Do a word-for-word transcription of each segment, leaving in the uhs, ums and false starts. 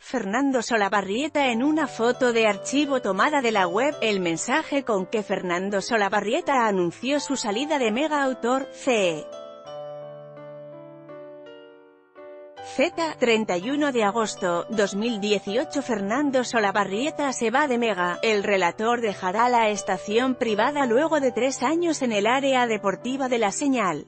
Fernando Solabarrieta en una foto de archivo tomada de la web, el mensaje con que Fernando Solabarrieta anunció su salida de Mega Autor, C. Z, treinta y uno de agosto, dos mil dieciocho. Fernando Solabarrieta se va de Mega. El relator dejará la estación privada luego de tres años en el área deportiva de la señal.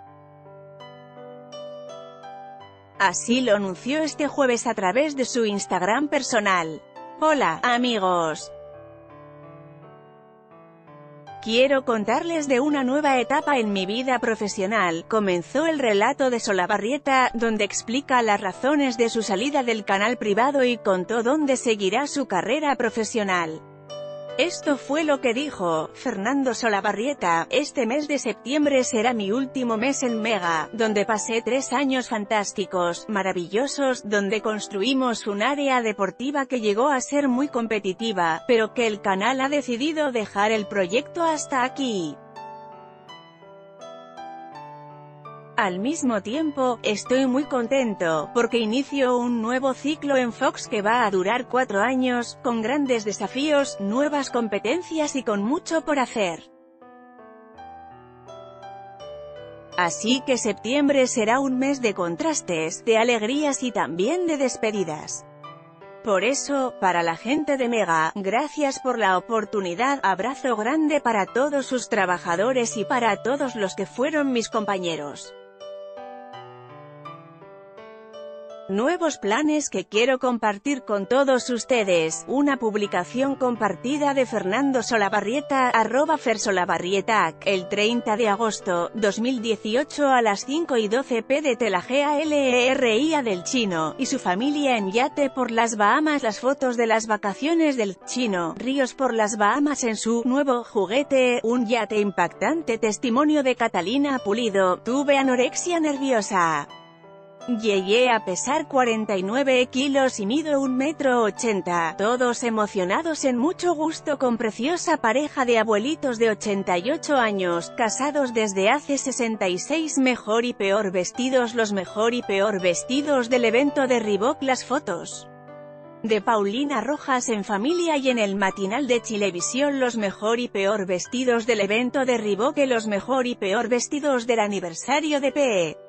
Así lo anunció este jueves a través de su Instagram personal. Hola, amigos. Quiero contarles de una nueva etapa en mi vida profesional. Comenzó el relato de Solabarrieta, donde explica las razones de su salida del canal privado y contó dónde seguirá su carrera profesional. Esto fue lo que dijo Fernando Solabarrieta: este mes de septiembre será mi último mes en Mega, donde pasé tres años fantásticos, maravillosos, donde construimos un área deportiva que llegó a ser muy competitiva, pero que el canal ha decidido dejar el proyecto hasta aquí. Al mismo tiempo, estoy muy contento, porque inicio un nuevo ciclo en Fox que va a durar cuatro años, con grandes desafíos, nuevas competencias y con mucho por hacer. Así que septiembre será un mes de contrastes, de alegrías y también de despedidas. Por eso, para la gente de Mega, gracias por la oportunidad, abrazo grande para todos sus trabajadores y para todos los que fueron mis compañeros. Nuevos planes que quiero compartir con todos ustedes. Una publicación compartida de Fernando Solabarrieta, arroba fersolabarrietac, el treinta de agosto, dos mil dieciocho a las cinco y doce pm la GALERIA del Chino, y su familia en yate por las Bahamas. Las fotos de las vacaciones del Chino, Ríos por las Bahamas en su nuevo juguete, un yate impactante. Testimonio de Catalina Pulido: tuve anorexia nerviosa. Llegué a pesar cuarenta y nueve kilos y mido un metro ochenta, todos emocionados en mucho gusto con preciosa pareja de abuelitos de ochenta y ocho años, casados desde hace sesenta y seis. Mejor y peor vestidos. Los mejor y peor vestidos del evento de Reebok. Las fotos de Paulina Rojas en familia y en el matinal de Chilevisión. Los mejor y peor vestidos del evento de Reebok. Los mejor y peor vestidos del aniversario de P E